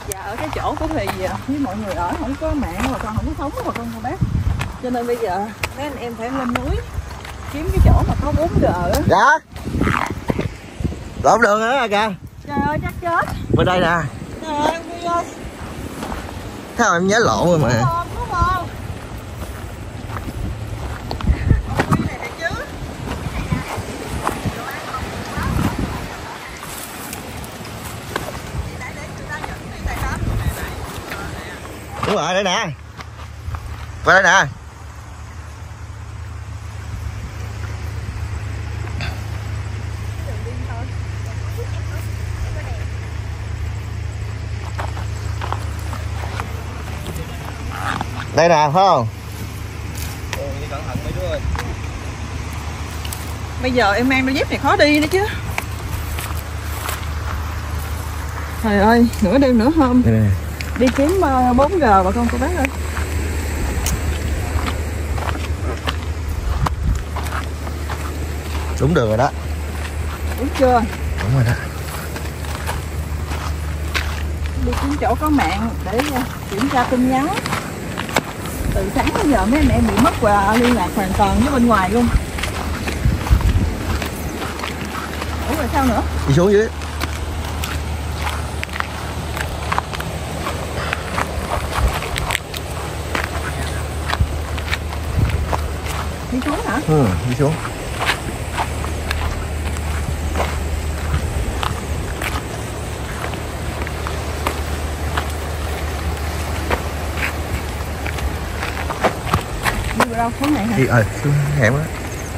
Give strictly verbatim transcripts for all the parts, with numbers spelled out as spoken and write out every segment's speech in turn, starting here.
Dạ ở cái chỗ của thì với mọi người ở không có mạng mà con không có sống mà con cô bác. Cho nên bây giờ mấy anh em phải lên núi kiếm cái chỗ mà có bốn G á. Dạ. Lộn đường nữa kìa. Trời ơi chắc chết. Bên đây nè. Trời ơi em đi ơi. Sao em nhớ lộn rồi mà. Đúng không? Đúng không? Đúng rồi, đây nè. Qua đây nè. Đây nè, phải không? Ừ, đi cẩn thận mấy đứa ơi. Bây giờ em mang đôi dép này khó đi nữa chứ. Trời ơi, nửa đêm nửa hôm. Đây Đi kiếm bốn G bà con cô bác ơi. đúng đường rồi đó. Đúng chưa? Đúng rồi đó. Đi kiếm chỗ có mạng để kiểm tra tin nhắn. Từ sáng đến giờ mấy anh em bị mất và liên lạc hoàn toàn với bên ngoài luôn. Ủa rồi sao nữa? Đi xuống dưới. Đi xuống hả? Ừ, đi xuống. Đi vào đâu xuống này hả? Đi ờ xuống hẻm đó.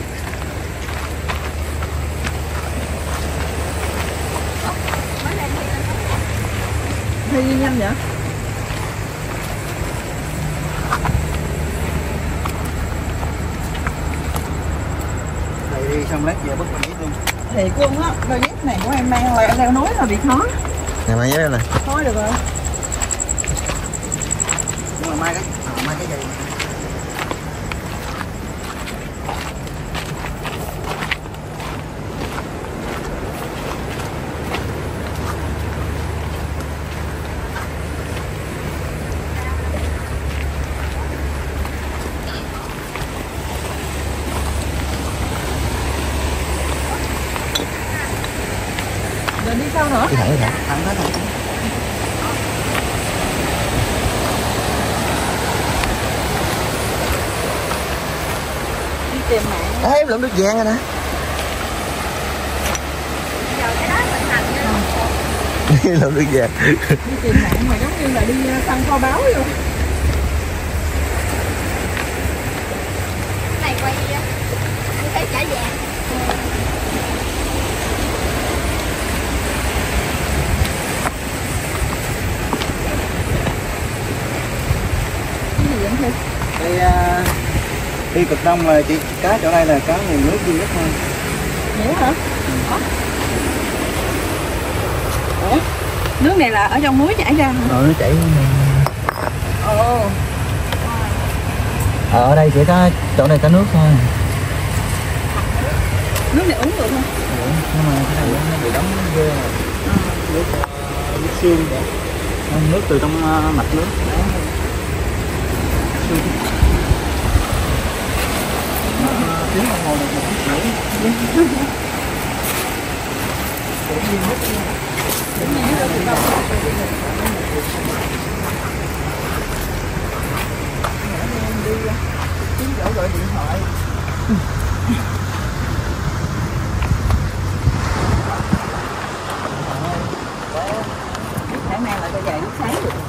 Đi nhanh vậy? Thầy đi xong lát về bất mình luôn. Thiệt luôn á, đôi dép này của em mang leo, leo núi là bị khó. Nè mang dép này. Thôi được rồi. Nhưng mà mai cái à, mai cái giày. Rồi đi sao nữa? Đi thẳng đi thẳng. Thẳng hết rồi. Đi tìm mạng. Đấy, em lượm được vàng rồi nè. Giờ cái đó mình thành Đi lượm được vàng. đi tìm mạng mà giống như là đi săn kho báu luôn. Này quay như thấy trả vàng. Cái gì vậy Thi? Đây à, đi cực đông là chỉ cá chỗ đây là cá nguồn nước duy nhất thôi. Vậy hả? Ủa? Nước này là ở trong núi chảy ra hả? Rồi nó chảy. Ồ. Ở đây chỉ có chỗ này có nước thôi. Nước này uống được không? Ủa, nhưng mà cái này nó bị đóng ghê rồi. Nước uh, nước xương vậy. Nước từ trong uh, mạch nước. Tiếng đồng hồ này một chút nữa. Đi kiếm chỗ gọi điện thoại. Khả năng là tôi dậy lúc sáng được.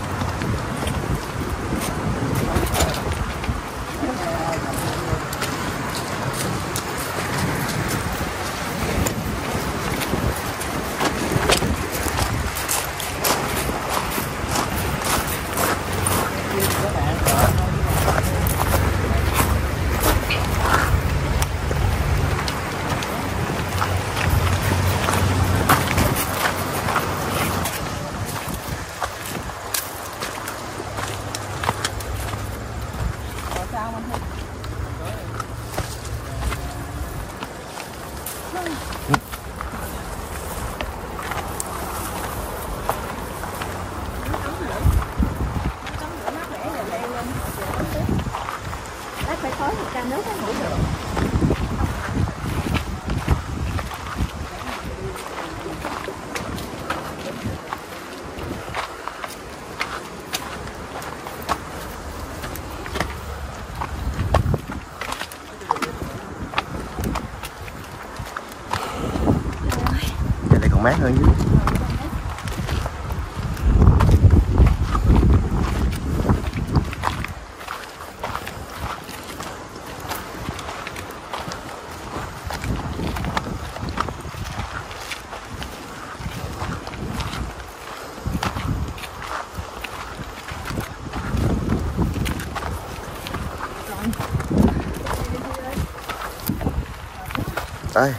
hơn chứ. Đây.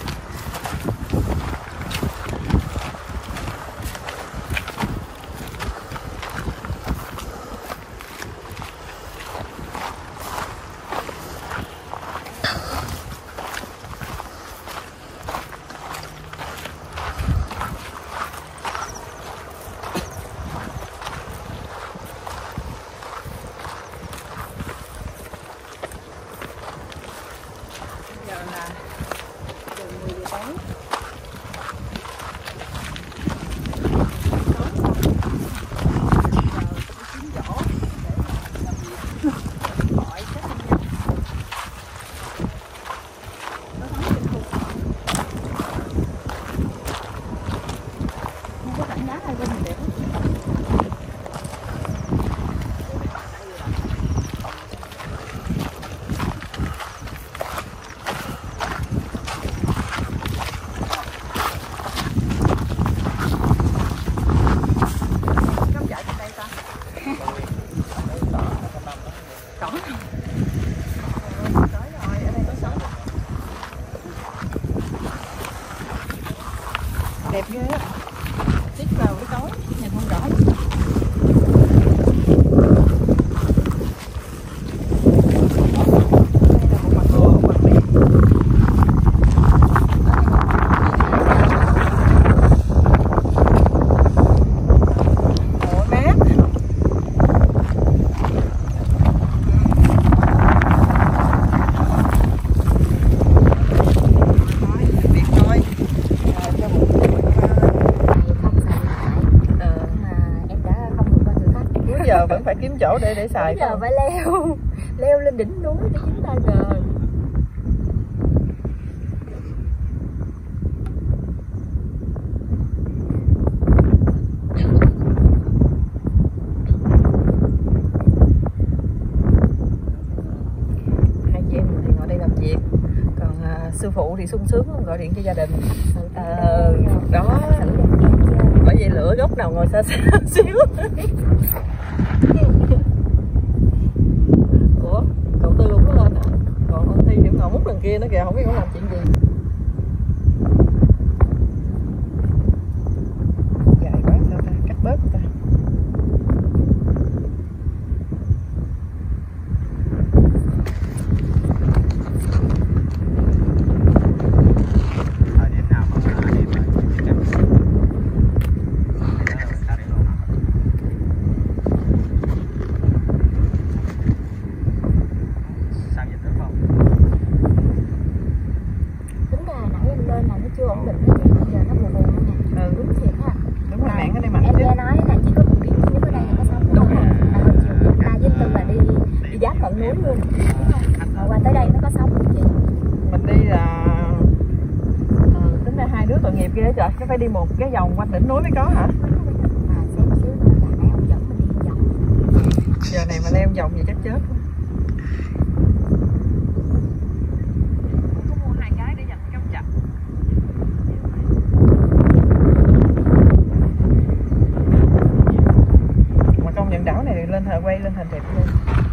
Đẹp ghê á, xích vào cái tối nhìn không rõ. Giờ vẫn phải kiếm chỗ để để xài. Giờ phải leo leo lên đỉnh núi để chúng ta giờ. Hai chị em thì ngồi đây làm việc, còn uh, sư phụ thì sung sướng gọi điện cho gia đình. Ờ, đó. Bởi vậy lựa góc nào ngồi xa xa xíu. Ủa, cậu Tư cũng có lên à? Còn con Thi thì ngồi mút lần kia nữa kìa, không biết cậu làm chuyện gì. Dài quá sao ta, cắt bớt ta. Chưa ổn định đó chị, bây giờ nó buồn buồn luôn nè. Ừ, đúng thiệt á. Đúng rồi, bạn ở đây mạnh em chứ. nghe nói là chỉ có một điểm nhất ở đây là có sống đúng không? Là hồi chiều ta với Tư là đi đi giáp tận núi luôn, đúng không? Rồi qua tới đây nó có sống không chị? Mình đi là ừ, tính ra hai đứa tội nghiệp ghê trời, chứ phải đi một cái vòng quanh đỉnh núi mới có hả? À, xém xíu nữa là nãy ông dẫn mình đi vòng. Giờ này mà leo vòng gì chắc chết. Đảo này lên thờ quay lên hình đẹp luôn.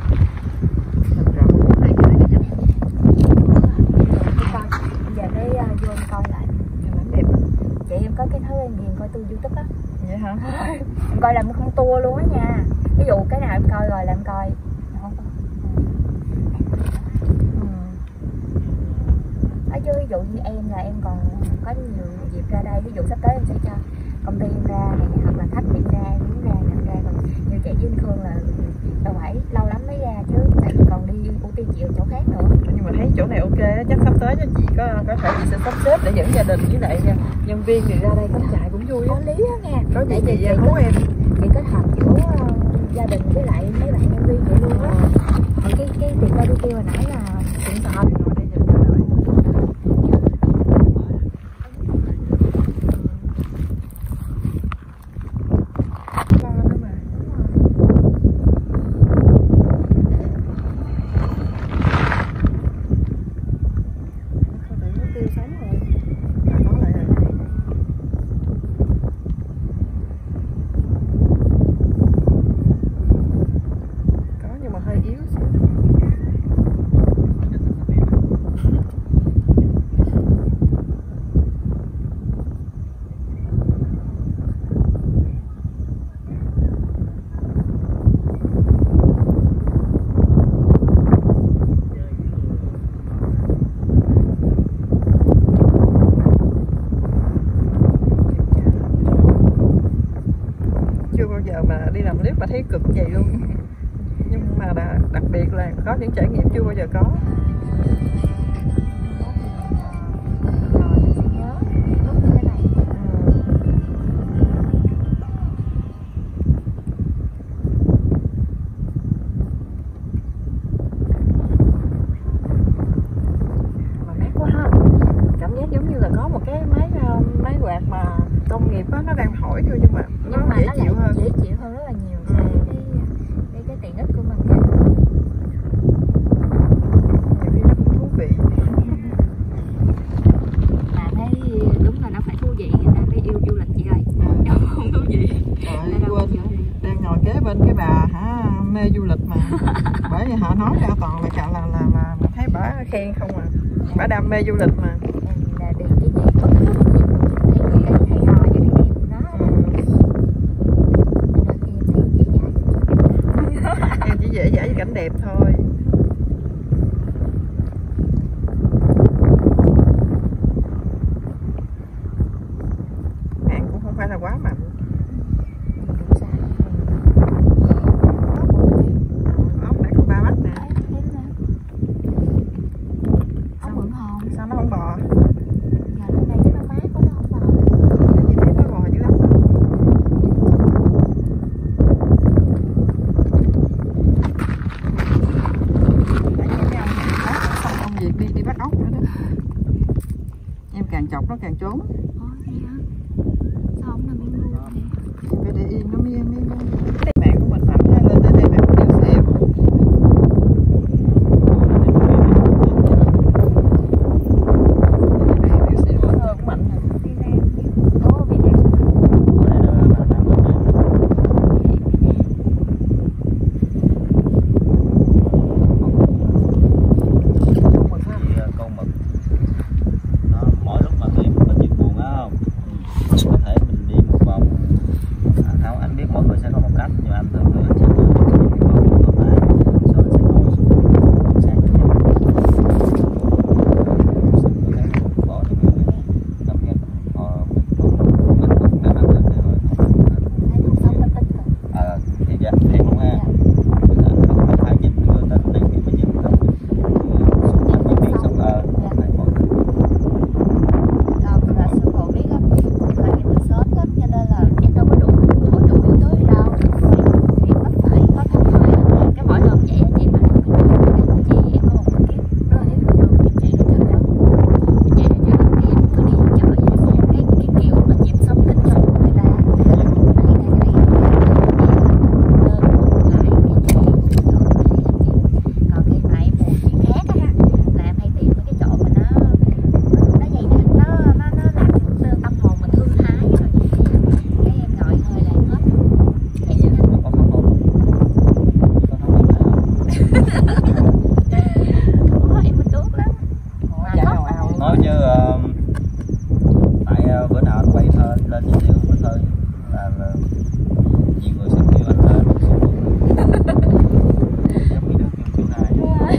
Giờ tới uh, vô coi lại. Đẹp. Chị em có cái thói quen ghiền coi tour YouTube á. Vậy hả? Em coi làm không tour luôn á nha. Ví dụ cái nào em coi rồi là em coi. Không có. Ừ. Ở chứ ví dụ như em là em còn có nhiều dịp ra đây, ví dụ sắp tới em sẽ cho công ty em ra này hoặc là khách em ra em muốn ra em ra, còn như chị với anh Khương là đâu phải lâu lắm mới ra chứ, tại vì còn đi ưu tiên chị ở chỗ khác nữa. Nhưng mà thấy chỗ này ok đó, chắc sắp tới cho chị có có thể chị sẽ sắp xếp để dẫn gia đình với lại nhân viên thì ra đây cắm trại cũng vui á. Có lý á nha. Có để chị chị hú em. Chị kết hợp giữa uh, gia đình với lại mấy bạn nhân viên vậy luôn á. Còn cái cái tiệm ba bê quy hồi nãy là tiệm tọt. chưa bao giờ mà đi làm clip mà thấy cực vậy luôn. Nhưng mà là, đặc biệt là có những trải nghiệm chưa bao giờ có. Rồi mình sẽ nhớ lúc như thế này. Mà mát quá ha. Cảm giác giống như là có một cái máy máy quạt mà công nghiệp á, nó đang thổi vô nhưng mà nó Nhưng mà dễ nó chịu lại hơn. dễ chịu hơn rất là nhiều so với cái, cái, cái tiện ích của mình kìa. Nhiều khi nó cũng thú vị. Mà thấy đúng là nó phải thú vị người ta mới yêu du lịch chị ơi. À. Không thú vị. Trời quên, đang ngồi kế bên cái bà hả mê du lịch mà. Bởi vì họ nói ra toàn là cả là là là mà thấy bả khen không à. Bả đam mê du lịch mà. Là đi cái gì bất cứ một gì thấy cái hay ho với cái đẹp của nó. Em chỉ dễ dãi với cảnh đẹp thôi. Mạng cũng không phải là quá mạnh. Ốc này còn ba mắt nè. Ốc mượn hồn. Sao nó không bò? Giờ lên đây cái nó mát của nó không bò. Chị thấy nó bò dữ lắm. Công việc đi đi bắt ốc nữa đó. Em càng chọc nó càng trốn. Ủa vậy hả? Sao không nằm yên luôn vậy? Em phải để yên nó mới mới mới. Bạn của mình mạnh ha, lên tới đây bạn cũng điều xem. Điều xem hơn cũng mạnh hả? Ồ, Việt Nam. Con mực nó mỗi lúc mà tụi mình chịu buồn á không, có thể mình đi một vòng. À, không, anh biết mọi người sẽ có một cách, nhưng anh thường thường anh sẽ đi một vòng thoải mái, sau anh sẽ ngồi xuống sáng mình nhậu. Bỏ đi cái cảm giác họ mình mình cũng đã ăn được rồi. Thấy cuộc sống nó tích cực. À, thì dạ, thì cũng ha. Không phải nhìn người ta đi thì mình nhìn ta. Sống biết biết sống ờ phải mọi người. Còn là sư phụ biết á, là nghiệp từ sớm lắm cho nên là em đâu có đủ hội đủ yếu tố gì đâu. Thì bắt phải có thằng thôi. Cái mỗi lần chạy chị mà chị em có một cái kiếp rất là yếu tố em chạy được chợ lớn. Chạy được chợ lớn thì em cứ đi chợ vậy xem cái cái kiểu mà nhịp sống tinh thần của người ta. Đấy là cái đơn lại cái gì còn khi mà em buồn chuyện khác á ha là em hay tìm mấy cái chỗ mà nó nó vậy nè, nó nó nó làm cho tâm hồn mình thư thái rồi cái em ngồi hơi là em hết vậy chứ Có khóc không? Có khóc không? có em mới tốt lắm mà Chạy khóc ào ào luôn. Nói chứ ờ, tại ờ, bữa nào anh quay thơ lên giới thiệu cái thơ là, là nhiều người sẽ kêu anh thơ giống như nước kêu chú hai.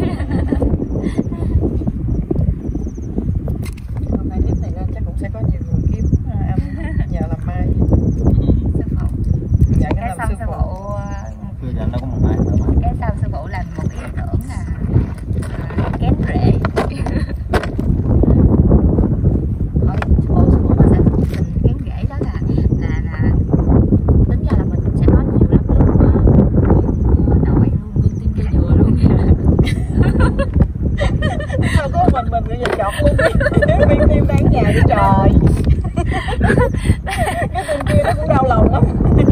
Hôm nay clip này lên chắc cũng sẽ có nhiều người kiếm anh nhờ làm mai. sư phụ Nhận cái nó làm xong sư sư phụ. phụ Bây giờ nó có một mai nữa mà. cái xong sư phụ làm một ý tưởng là à, kén rễ hỏi sư phụ sư phụ mà sao mình kén rễ đó là là là tính ra là mình sẽ có nhiều lắm luôn á, nội luôn nguyên tim cây dừa luôn Sao có mình mình bây giờ chọc luôn cái viên tim đang nhà đi trời. Cái tên kia nó cũng đau lòng lắm.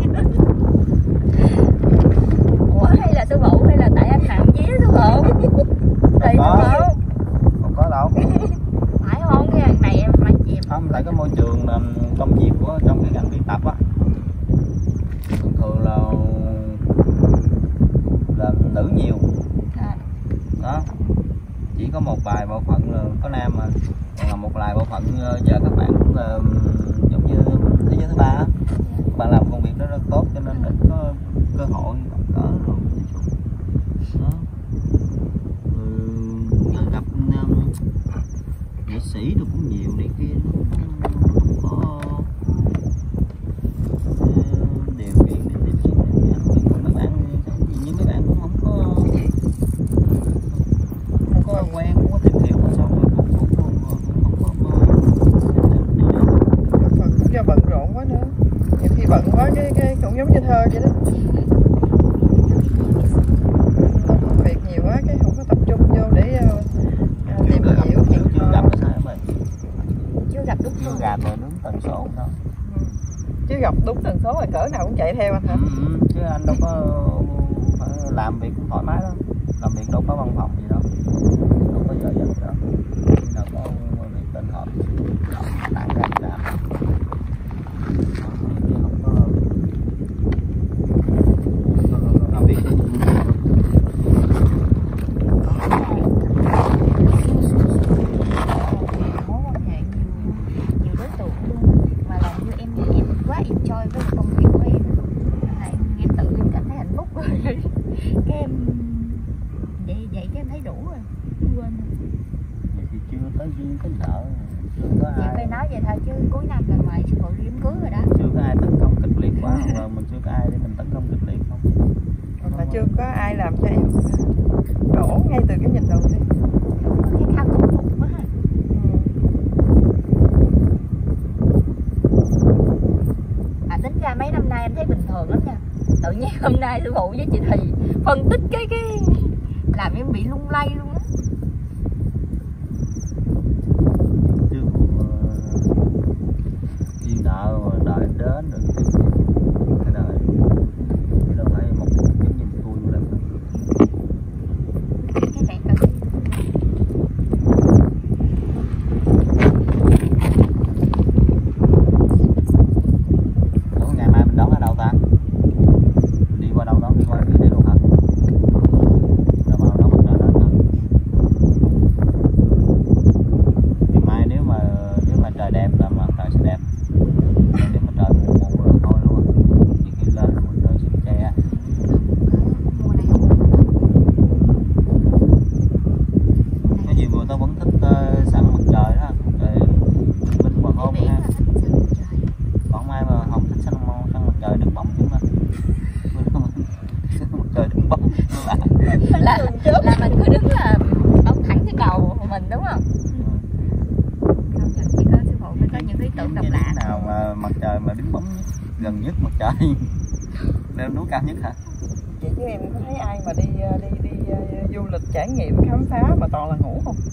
ủa hay là sư phụ hay là tại anh nặng vía sư phụ tại sư Có. phụ Không có đâu. phải không cái hàng này em phải chìm Không, tại cái môi trường um, công việc của trong cái ngành biên tập á thường thường là là nữ nhiều đó, chỉ có một vài bộ phận là có nam mà, còn là một vài bộ phận giờ các bạn cũng là giống như thế giới thứ ba á, các bạn làm công việc đó rất tốt cho nên ít có cơ hội gặp gỡ rồi đó. Ừ, giờ gặp um, nghệ sĩ rồi cũng nhiều này kia nó không có uh, điều kiện để lơ vậy đó. Công việc nhiều quá cái không có tập trung vô để uh, tìm hiểu chuyện. Chưa gặp cái sao vậy? Chưa gặp đúng Chưa rồi. gặp rồi đúng tần số đâu. Chứ gặp đúng tần số rồi cỡ nào cũng chạy theo anh hả? Ừ, ừ, chứ anh đâu có phải làm việc thoải mái đâu, làm việc đâu có văn phòng gì đâu, đâu có giờ giấc đâu, đâu có việc tên họp tặng ra làm, chứ không có làm việc. Mối quan hệ nhiều nhiều đối tượng luôn mà làm như em em quá enjoy với công việc của em, là em, em tự em cảm thấy hạnh phúc rồi. Cái em vậy vậy cái em thấy đủ rồi, em quên rồi. Vậy thì chưa tới duyên tới nợ, chưa có Em ai phải nói vậy thôi chứ cuối năm là ngoài sự vụ đám cưới rồi đó. chưa có ai tấn công kịch liệt quá, mà mình chưa có ai để mình tấn công kịch liệt không. Mà chưa có ai làm cho em đổ ngay từ cái nhìn đầu tiên. Cái khao công phục quá ha. À tính ra mấy năm nay em thấy bình thường lắm nha. Tự nhiên hôm nay sư phụ với chị Thì phân tích cái cái làm em bị lung lay luôn á. Chứ duyên nợ mà đợi đến được cái đời chứ đâu phải một cái nhìn tôi vô đây. Cái này là Ủa, ngày mai mình đón ở đâu ta? Đi qua đâu đó, đi qua đi đây luôn hả? Đâu mà đón mặt trời lên hả? Ngày mai nếu mà nếu mà trời đẹp là mặt trời sẽ đẹp. Nếu mà trời mù mù rồi thôi luôn. Chỉ khi lên rồi mặt trời sẽ che. mùa này không có. Có nhiều người ta vẫn thích uh, sẵn mặt trời đó, trời bình hoàng hôn Biển ha. là thích sân trời. Còn ai mà không thích săn săn mặt trời đứng bóng chứ mà. Mặt trời đứng bóng là là là mình cứ đứng là bóng thẳng cái đầu của mình đúng không? Công nhận chỉ có sư phụ mới có những ý tưởng độc cái lạ. nào mà mặt trời mà đứng bóng nhất, gần nhất mặt trời leo núi cao nhất hả? Chị với em có thấy ai mà đi đi đi uh, du lịch trải nghiệm khám phá mà toàn là ngủ không?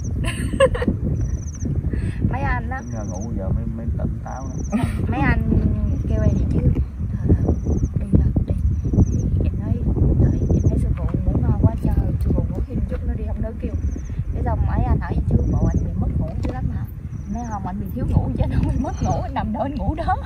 Mấy anh đó, Tính ra ngủ giờ mới mới tỉnh táo đó. mấy anh kêu em vậy chứ thôi thôi, đi lên đi. Thì em nói đợi em thấy sư phụ ngủ ngon quá trời, sư phụ ngủ thêm chút nữa đi không đỡ kêu. Cái xong mấy anh hỏi chứ bộ anh bị mất ngủ dữ lắm hả? Mấy không, anh bị thiếu ngủ chứ đâu bị mất ngủ, anh nằm đâu anh ngủ đó.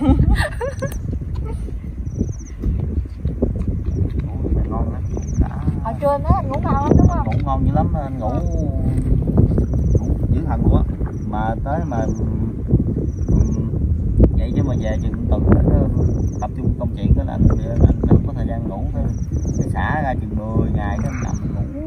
Ngủ thì ngon lắm. Đã. Hồi trưa mấy anh ngủ ngon lắm đúng không? Ngủ ngon dữ lắm, anh ngủ ngủ dữ thần luôn á. Mà tới mà um, vậy chứ mà về chừng tuần đến tập trung công chuyện đó là anh anh, anh không có thời gian ngủ, cái, cái xả ra chừng mười ngày cái nằm ngủ.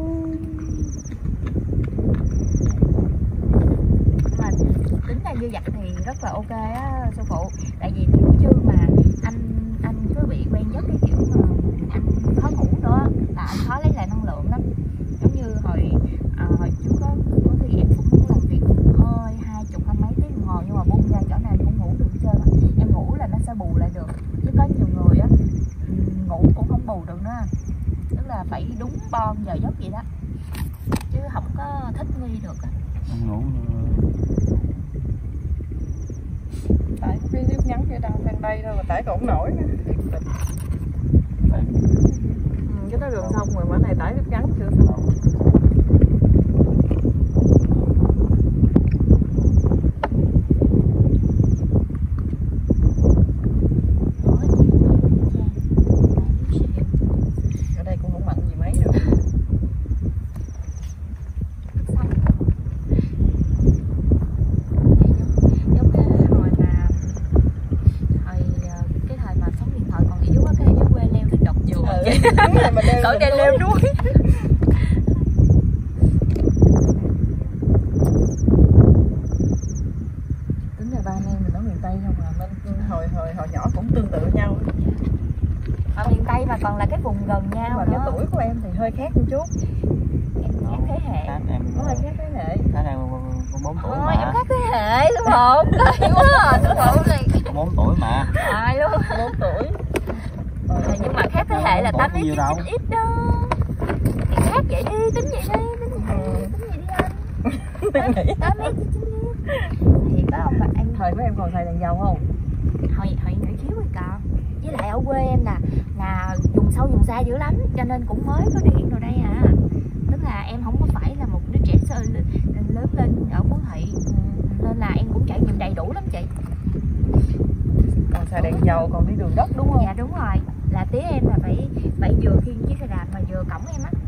Mà tính ra như vậy thì rất là ok á sư phụ, tại vì kiểu như mà anh anh cứ bị quen nhất cái kiểu mà anh khó ngủ nữa là anh khó lấy lại năng lượng lắm. Giống như hồi à, hồi trước có có khi em cũng làm việc hơi hai chục hai mấy tiếng đồng hồ nhưng mà buông ra chỗ nào cũng ngủ được hết trơn á. Em ngủ là nó sẽ bù lại được, chứ có nhiều người á ngủ cũng không bù được nữa, tức là phải đúng bon giờ giấc vậy đó chứ không có thích nghi được á. Anh ngủ Tại cái clip ngắn kia đăng lên đây thôi mà tải còn không nổi nữa. phải Ừ, cái đó gần xong rồi, bữa này tải clip ngắn chưa xong. Ở đây cũng không mặn gì mấy đâu. Giống cái hồi mà hồi cái thời mà sóng điện thoại còn yếu á, cái dưới quê leo lên độc dừa Ừ. cỡ đây leo núi. Tính là ba anh em mình ở miền Tây không à, nên hồi hồi hồi nhỏ cũng tương tự nhau. Ở miền Tây mà còn là cái vùng gần nhau Mà nữa. cái tuổi của em thì hơi khác một chút. Em khác thế hệ. khác em Nó hơi khác thế hệ. khác em có bốn tuổi Ôi em mà. khác thế hệ đúng không? Đây quá à, đúng không này. bốn tuổi mà. Ai luôn. bốn tuổi. Rồi lại là Ủa, tám có ít nhiều đâu. chín ít đó. Thì khác vậy đi, tính vậy đi, tính vậy đi, tính vậy đi anh. tám ít chín ít. Thì có ông bà anh Thời mấy em còn xài đèn dầu không? hồi hồi nhỏ xíu rồi còn. Với lại ở quê em là là vùng sâu vùng xa dữ lắm, cho nên cũng mới có điện rồi đây à. Tức là em không có phải là một đứa trẻ sơ lớn lên ở Phú Thị, nên là em cũng trải nghiệm đầy đủ lắm chị. Còn xài đèn dầu, còn đi đường đất đúng không? Dạ đúng rồi, là tía em là phải phải vừa khiêng chiếc xe đạp mà vừa cõng em á.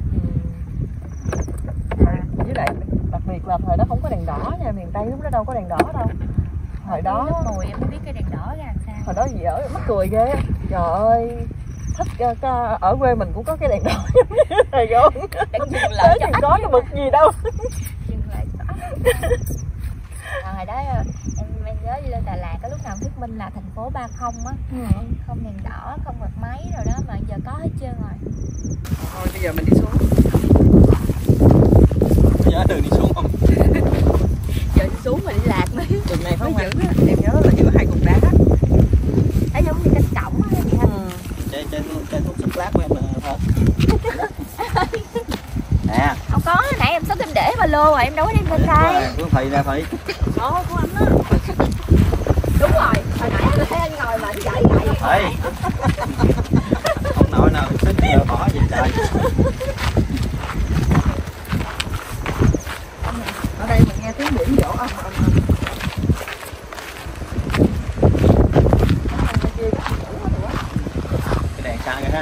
Ừ. Với lại đặc biệt là thời đó không có đèn đỏ nha, miền Tây lúc đó đâu có đèn đỏ đâu. Thời đó Lớp mười em mới biết cái đèn đỏ ra làm sao. Hồi đó gì ở mắc cười ghê. Trời ơi, thích uh, ở quê mình cũng có cái đèn đỏ giống như này vô. Đang dừng lại thì có cái bực gì đâu. Dừng lại à, hồi đó em em nhớ đi lên Đà Lạt có lúc nào thuyết minh là thành phố ba không á. Ừ. Không đèn đỏ, không bật máy rồi đó, mà giờ có hết trơn rồi. Thôi bây giờ mình đi xuống. Bây giờ đường đi xuống không? Giờ đi xuống mà đi lạc mới. Đường này không hẳn á, em nhớ là giữa hai cục đá. Thấy giống như canh cổng á chị Thanh. Ừ. Chơi chơi chơi thuốc sắp lát của em là thôi. Nè. Không có, nãy em xách em để ba lô rồi em đâu có đem lên đây. Của Thùy nè Thùy. Đó của anh á. Đúng rồi, hồi nãy em thấy anh ngồi mà anh chạy lại. Ê. Ông nội nào xích giờ bỏ vậy trời. Ở đây mình nghe tiếng biển vỗ âm âm âm. Cái đèn xa kìa ha.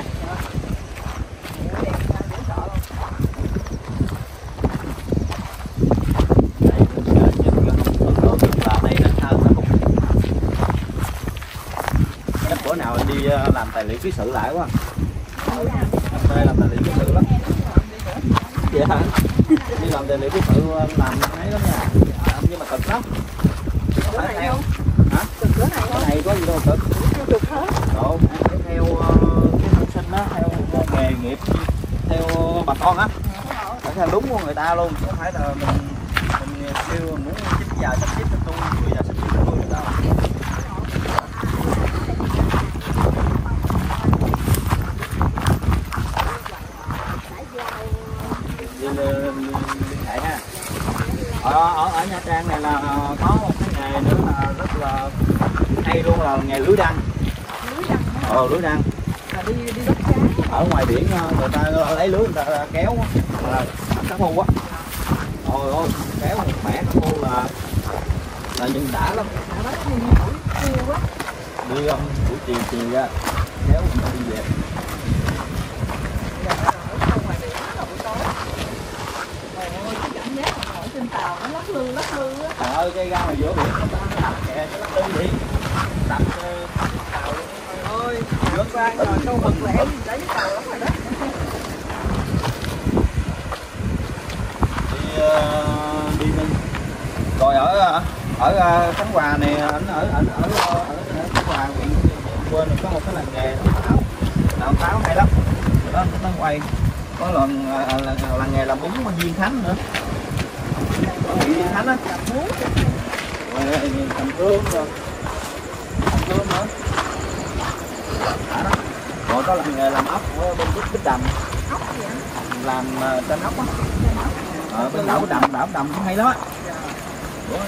Chắc bữa nào đi làm tài liệu ký sự lại quá. Đây làm tài liệu ký sự lắm. Vậy hả? Đi làm tài liệu ký sự làm ấy lắm nha. Nhưng mà cực lắm. Cửa này theo. không? Hả? Cực cửa này không? Cái này có gì đâu cực. Cực hết. Độ, phải theo cái học sinh đó, theo nghề nghiệp, theo bà con á, phải theo đúng của người ta luôn, chứ không phải là mình mình kêu muốn chín giờ sắp xếp cho tôi, mười giờ sắp xếp cho tôi đâu. Đi liên hệ ha. Ở, ở ở Nha Trang này là có một cái nghề nữa là rất là hay luôn, là nghề lưới đăng. Ờ, lưới đăng. Đi đi bắt cá. Ở ngoài biển người ta lấy lưới người ta kéo là cá thu á. Ôi ôi, kéo một mẻ cá thu là là nhìn đã lắm. Đi um, buổi chiều chiều ra kéo người ta đi về. Trên tàu nó lắc lư lắc lư á. Trời ơi, cái ga ngoài giữa biển nó đập kè cái lắc lư đi. Đập tàu Ôi, nước vang rồi câu mực lẹ lấy cái tàu lắm rồi đó. Đi uh, đi mình. Rồi ở ở Khánh Hòa này, anh ở ở ở ở Khánh Hòa huyện quên có một cái làng nghề làm táo. Làm táo hay lắm. Đó nó quay. Có lần là làng nghề làm bún Diên Khánh nữa. Diên Khánh á. Rồi cầm cơm rồi. Cầm cơm nữa. Đã đó. Rồi có làng nghề làm ốc ở bên Bích Bích Đầm. Ốc gì vậy? Làm trên ốc á. Ở bên đảo Đầm, đảo Đầm cũng hay lắm á. Ủa?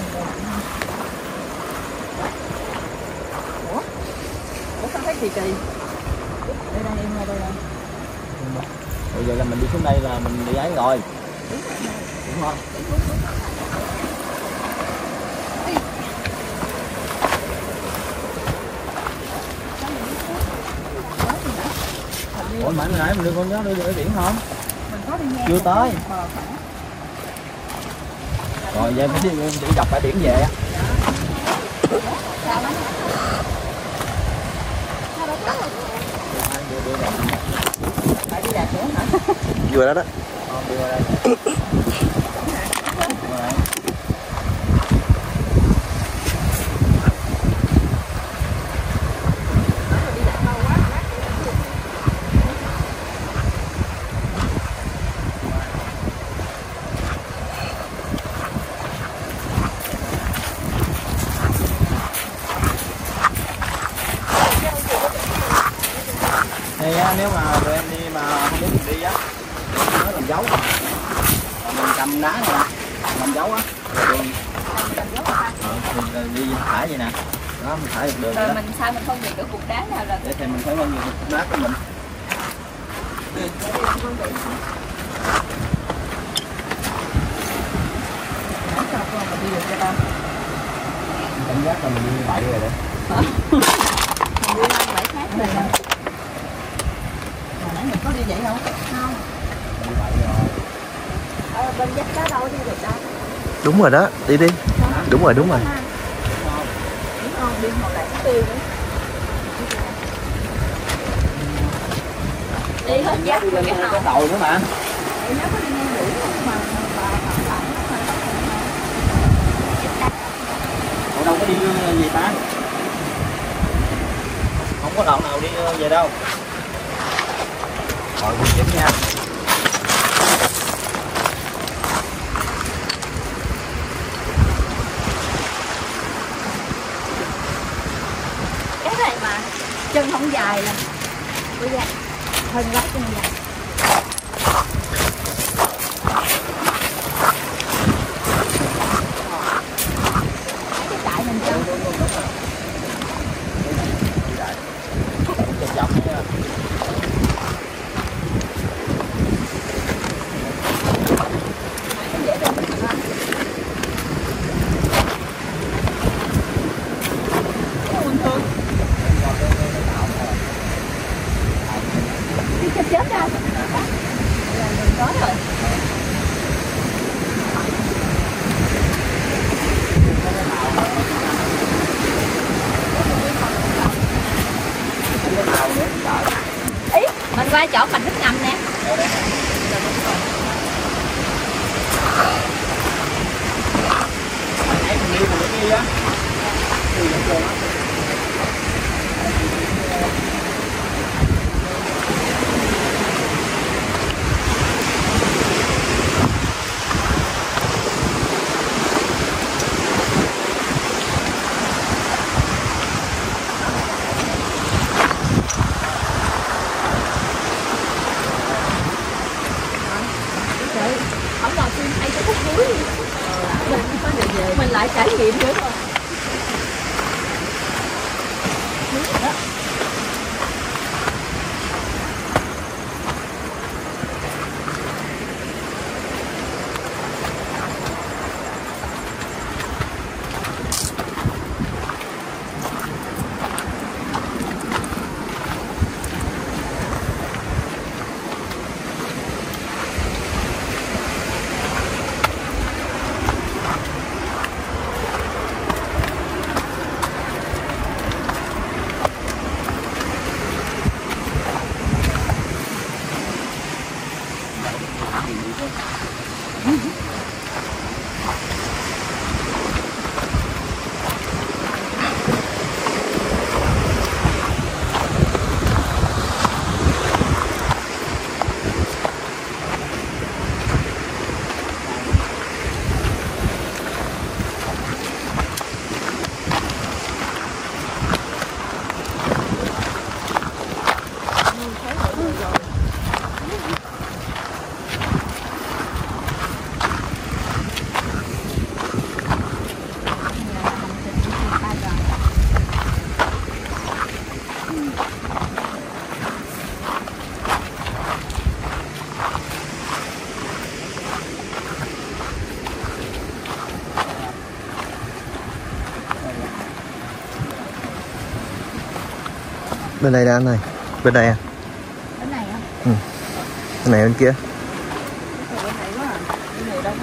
Ủa? Ủa sao thấy kỳ kỳ? Đây đây em đây đây. Bây giờ là mình đi xuống đây là mình đi ấy rồi. Đúng không? Ủa mãi nãy mình đưa con nhớ đưa đi biển không? Mình có đi nghe. Chưa tới. Rồi vậy phải đi, đi dọc bãi biển về á. Tại đi đạt nữa hả? Vừa đó đó. Ờ, đi qua đây. Thì này á, nếu mà tụi em đi mà không biết mình đi á, nó làm dấu. Còn mình cầm đá này nè, làm dấu á. Đường. Ờ, đi thả vậy nè. Đó, mình thả được đường. Rồi đó. mình sao mình phân biệt được cục đá nào là Để thì mình phải phân biệt cục đá của mình. Cảm giác là mình đi bậy rồi đấy. mình đi ăn bãi khác rồi nè. Hồi nãy mình có đi vậy không? Không. Đi bậy rồi. Ờ, bên dắt đó đâu đi được đâu. Đúng rồi đó, đi đi. Đúng rồi, đúng rồi. Đúng không? Đi một lại tiêu nữa. Đi hết dắt Đi rồi lên cái cái hậu. cầu nữa mà. Để nhớ có đi ngang đủ mà bà thẳng thẳng Ủa đâu có đi gì ta? Không có đoạn nào đi về đâu. Rồi mình kiểm nha. Cái này mà chân không dài là bây giờ hơn quá chân dài. Cái chạy mình chân Chọc chọc nha. chết chết ra là mình có rồi. Ý mình qua chỗ Bạch Nước Ngầm nè. Nãy mình đi mình đi á. Đi vẫn luôn á. Không ngồi phim hay cái khúc cuối mình có được về mình lại trải nghiệm nữa rồi. Bên đây nè anh ơi. Bên đây à? Bên này á. Ừ. Bên này bên kia. Bên này quá à. Bên này đâu có.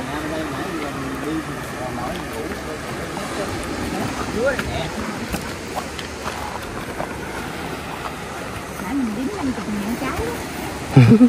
Nãy mình đếm năm chục ngàn trái đó.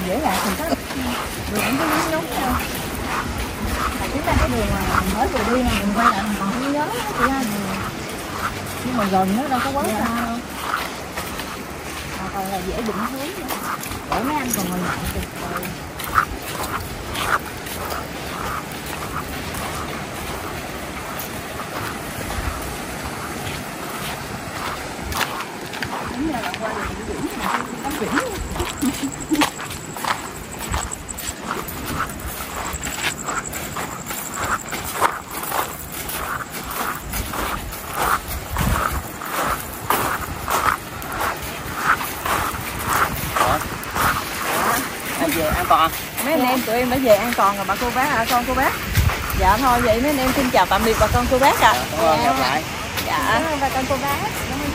dễ lạc mình có đường cũng có nhúng nhúng nhau. Tại chúng ta cái đường mà mình mới vừa đi mà mình quay lại mình còn không nhớ chị ơi. Nhưng mà gần nó đâu có quá xa đâu. Mà còn là dễ định hướng nữa. Để mấy anh còn ngồi nhậu kìa. Đúng là bạn qua đường Vĩnh mà tắm Vĩnh. Về an toàn. Mấy anh em tụi em đã về an toàn rồi bà cô bác à, con cô bác. Dạ thôi vậy mấy anh em xin chào tạm biệt bà con cô bác ạ. Dạ, cảm ơn, gặp lại. Dạ. Cảm ơn bà con cô bác.